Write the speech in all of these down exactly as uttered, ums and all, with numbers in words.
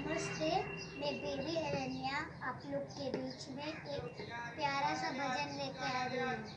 नमस्ते, मैं बेबी अरण्या आप लोग के बीच में एक प्यारा सा भजन लेकर आ रही हूँ।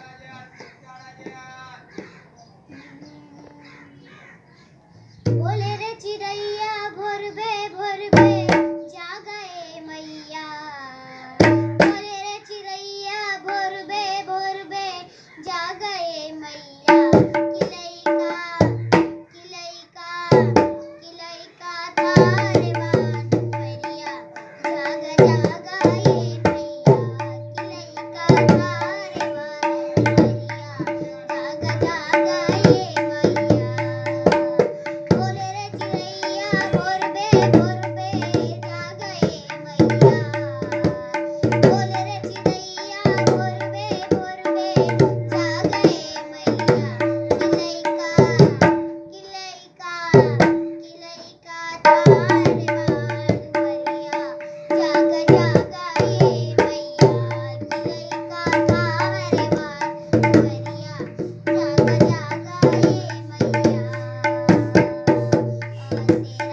बोले रे चिड़ैया भोरबे भोरबे जागा ए मैया, बोले रे चिड़ैया भोरबे भोरबे जागा ए मैया, किलैका किलैका किलैका थारे बान परिया जागा जागा ए मैया, किलैका थारे बान परिया जागा जागा ए मैया। बोले रे चिड़ैया भोरबे भोरबे जागा ए मैया, बोले रे चिड़ैया भोरबे भोरबे जागा ए मैया, किलैका किलैका किलैका थारे बान परिया जागा जागा ए मैया, किलैका थारे बान परिया जागा जागा ए मैया।